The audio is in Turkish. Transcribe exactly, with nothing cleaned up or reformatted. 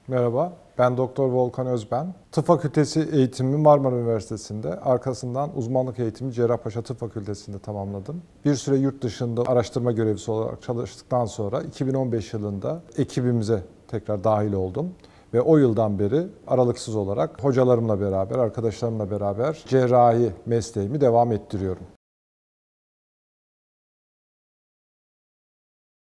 Merhaba, ben Doktor Volkan Özben. Tıp Fakültesi eğitimimi Marmara Üniversitesi'nde, arkasından uzmanlık eğitimi Cerrahpaşa Tıp Fakültesi'nde tamamladım. Bir süre yurt dışında araştırma görevlisi olarak çalıştıktan sonra iki bin on beş yılında ekibimize tekrar dahil oldum. Ve o yıldan beri aralıksız olarak hocalarımla beraber, arkadaşlarımla beraber cerrahi mesleğimi devam ettiriyorum.